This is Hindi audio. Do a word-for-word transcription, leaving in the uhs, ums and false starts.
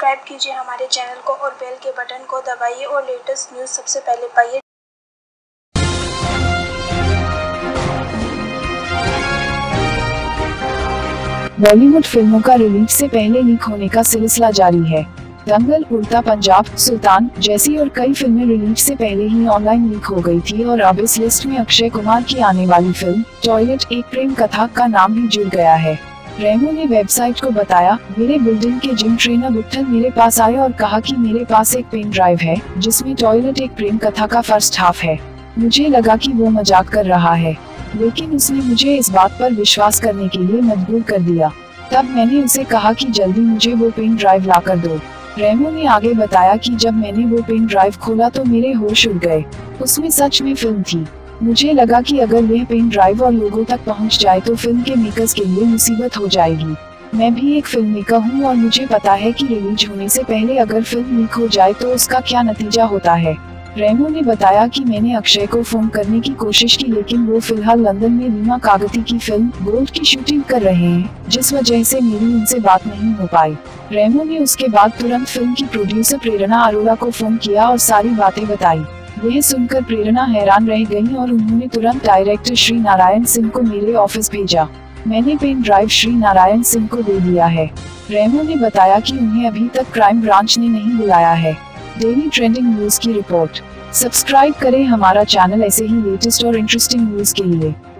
सब्सक्राइब कीजिए हमारे चैनल को और बेल के बटन को दबाइए और लेटेस्ट न्यूज़ सबसे पहले पाइए। बॉलीवुड फिल्मों का रिलीज से पहले लीक होने का सिलसिला जारी है। दंगल, उड़ता पंजाब, सुल्तान जैसी और कई फिल्में रिलीज से पहले ही ऑनलाइन लीक हो गई थी और अब इस लिस्ट में अक्षय कुमार की आने वाली फिल्म टॉयलेट एक प्रेम कथा का नाम भी जुड़ गया है। रेमो ने वेबसाइट को बताया, मेरे बिल्डिंग के जिम ट्रेनर विक्टर मेरे पास आए और कहा कि मेरे पास एक पेन ड्राइव है जिसमें टॉयलेट एक प्रेम कथा का फर्स्ट हाफ है। मुझे लगा कि वो मजाक कर रहा है, लेकिन उसने मुझे इस बात पर विश्वास करने के लिए मजबूर कर दिया। तब मैंने उसे कहा कि जल्दी मुझे वो पेन ड्राइव ला कर दो। रेमो ने आगे बताया कि जब मैंने वो पेन ड्राइव खोला तो मेरे होश उड़ गए। उसमें सच में फिल्म थी। मुझे लगा कि अगर यह पेन ड्राइव और लोगों तक पहुंच जाए तो फिल्म के मेकर्स के लिए मुसीबत हो जाएगी। मैं भी एक फिल्म मेकर हूँ और मुझे पता है कि रिलीज होने से पहले अगर फिल्म लीक हो जाए तो उसका क्या नतीजा होता है। रेमो ने बताया कि मैंने अक्षय को फोन करने की कोशिश की, लेकिन वो फिलहाल लंदन में रीमा कागती की फिल्म गोल्ड की शूटिंग कर रहे हैं, जिस वजह से मेरी उनसे बात नहीं हो पाई। रेमो ने उसके बाद तुरंत फिल्म की प्रोड्यूसर प्रेरणा अरोड़ा को फोन किया और सारी बातें बताई। यह सुनकर प्रेरणा हैरान रह गई और उन्होंने तुरंत डायरेक्टर श्री नारायण सिंह को मेरे ऑफिस भेजा। मैंने पेन ड्राइव श्री नारायण सिंह को दे दिया है। रेमो ने बताया कि उन्हें अभी तक क्राइम ब्रांच ने नहीं बुलाया है। डेली ट्रेंडिंग न्यूज की रिपोर्ट। सब्सक्राइब करें हमारा चैनल ऐसे ही लेटेस्ट और इंटरेस्टिंग न्यूज के लिए।